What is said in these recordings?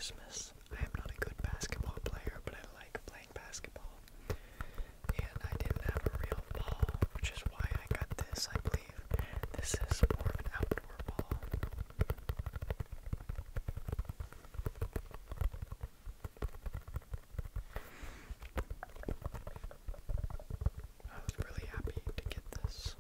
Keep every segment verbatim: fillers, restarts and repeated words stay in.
Christmas. I am not a good basketball player, but I like playing basketball. And I didn't have a real ball, which is why I got this. I believe this is more of an outdoor ball. I was really happy to get this.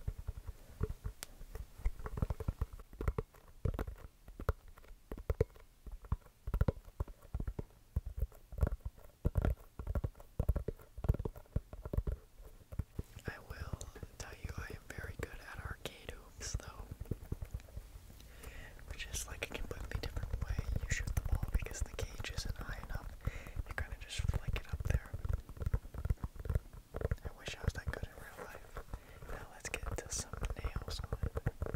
I will tell you I am very good at arcade hoops though, which is like a completely different way you shoot the ball because the cage isn't high enough. You kind of just flick it up there. I wish I was that good in real life. Now let's get to some nails on it.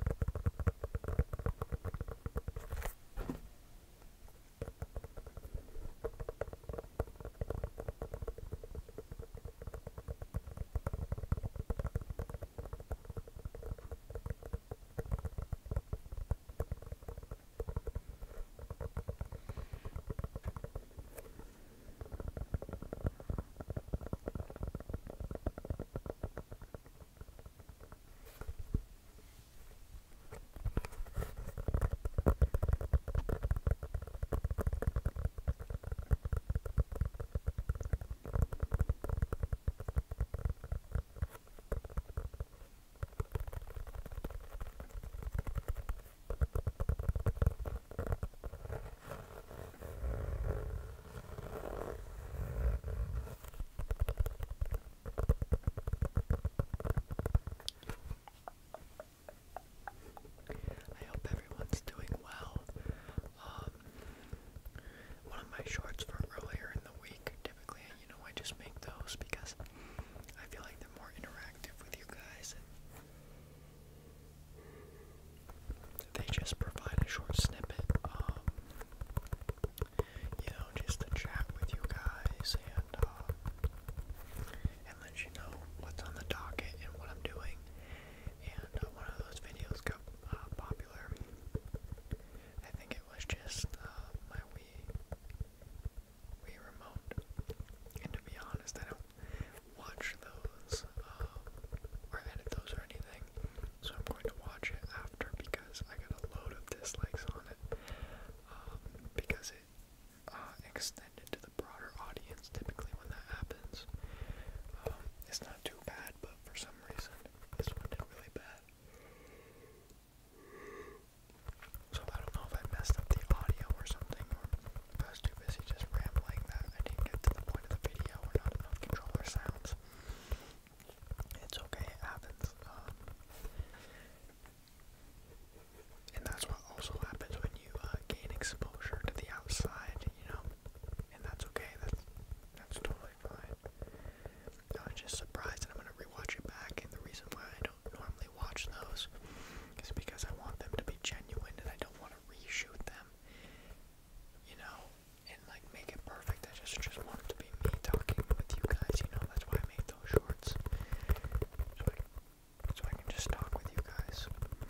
I hope everyone's doing well. Um, one of my shorts for earlier in the week, typically, you know, I just make those because I feel like they're more interactive with you guys. And they just provide a short snippet, um, you know, just to chat with you guys and, um, and let you know what's on the docket and what I'm doing. And uh, one of those videos got uh, popular. I think it was just uh, my Wii, Wii remote. And to be honest, I don't watch those um, or edit those or anything. So I'm going to watch it after because I got a load of dislikes on it. Um, because it uh, extended to the broader audience typically when that happens. Um, it's not too bad, but for some reason this one did really bad. So I don't know if I messed up the audio or something, or if I was too busy just rambling that I didn't get to the point of the video or not enough controller sounds. It's okay, it happens. Um, and that's what also happens when you uh, gain exposure to the outside, you know, and that's okay, that's, that's totally fine. I was just surprised, and I'm going to rewatch it back, and the reason why I don't normally watch those is because I want them to be genuine, and I don't want to reshoot them, you know, and like make it perfect. I just, just want it to be me talking with you guys, you know, that's why I made those shorts, so I, so I can just talk with you guys.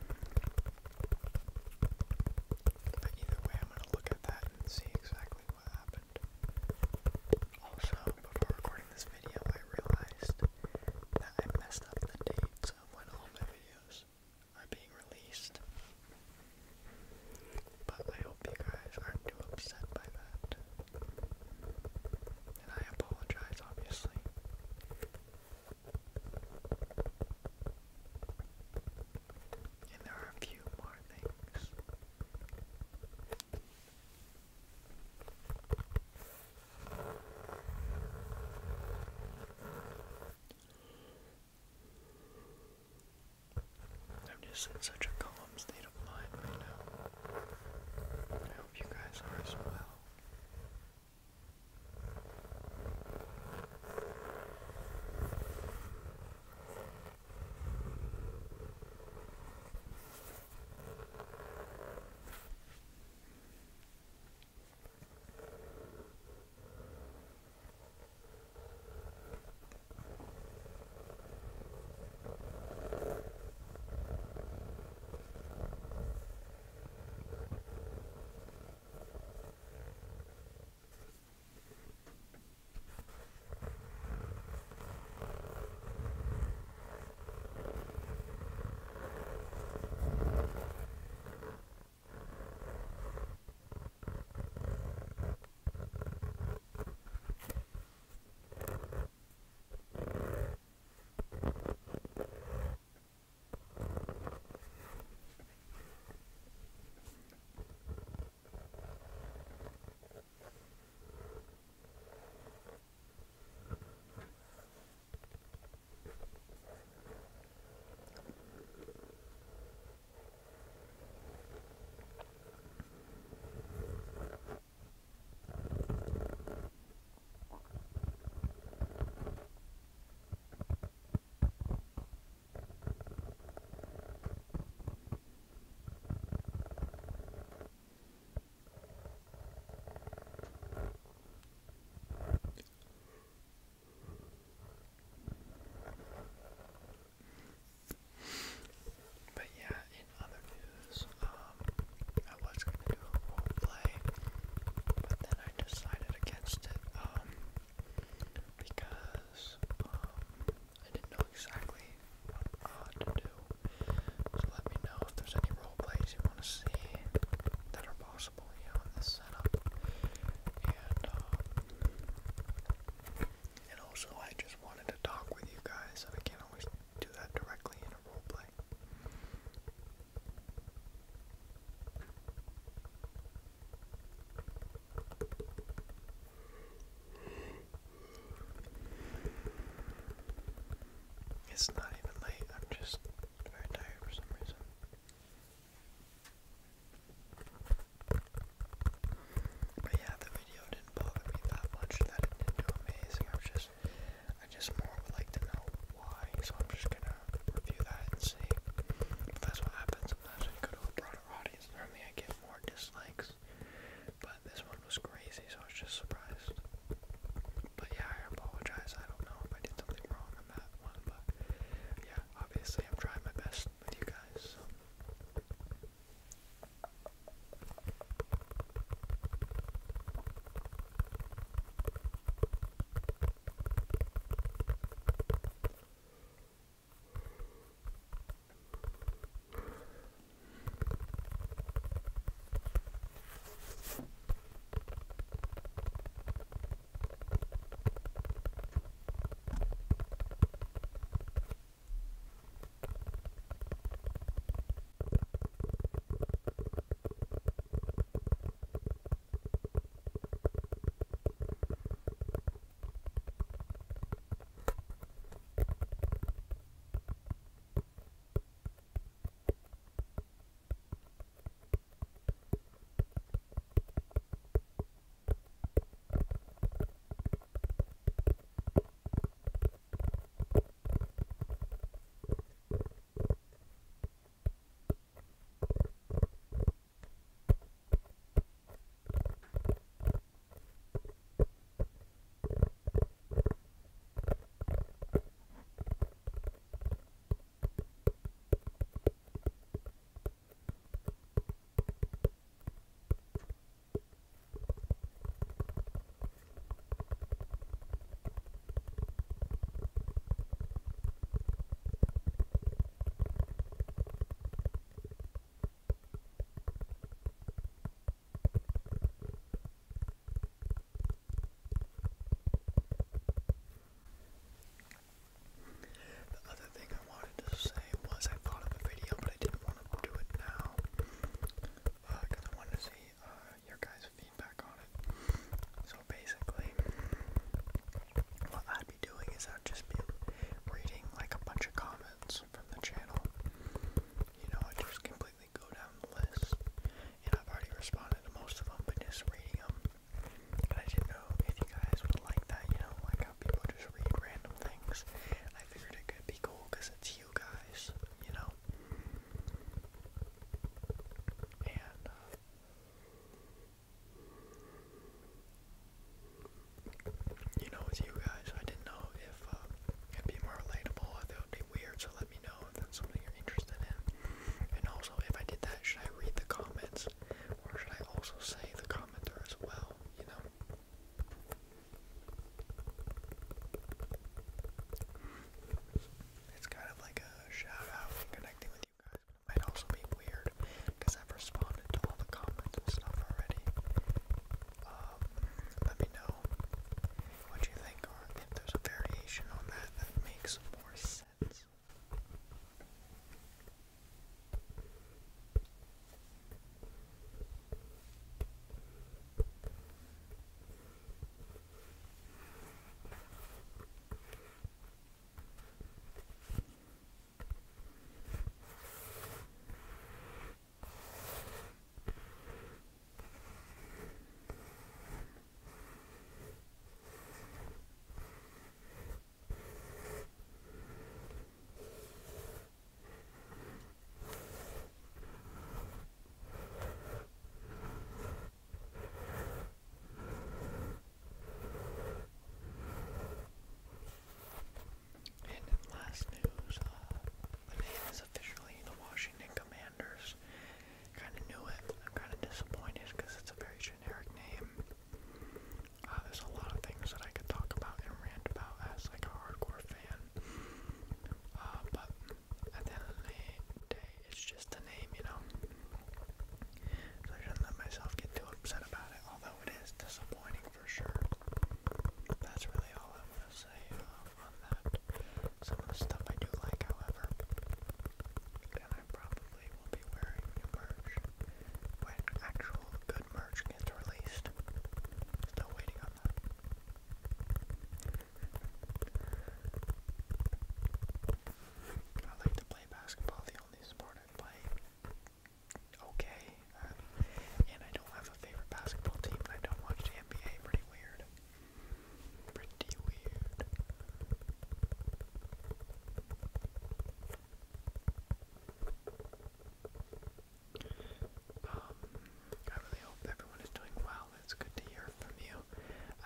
But either way, I'm going to look at that and see exactly what happened. Also, before recording this video, I realized that I messed up the dates of when all my videos are being released. But I hope you guys aren't too upset by that. And I apologize, obviously. And there are a few more things. I'm just in such a calm state of mind right now. I hope you guys are as well. It's not even late, I'm just very tired for some reason. But yeah, the video didn't bother me that much, that it didn't do amazing. I was just, I just more would like to know why, so I'm just gonna review that and see. But that's what happens sometimes when you go to a broader audience. Normally I get more dislikes, but this one was crazy, so I was just surprised. But yeah, I apologize. I don't know if I did something wrong on that one, but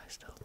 still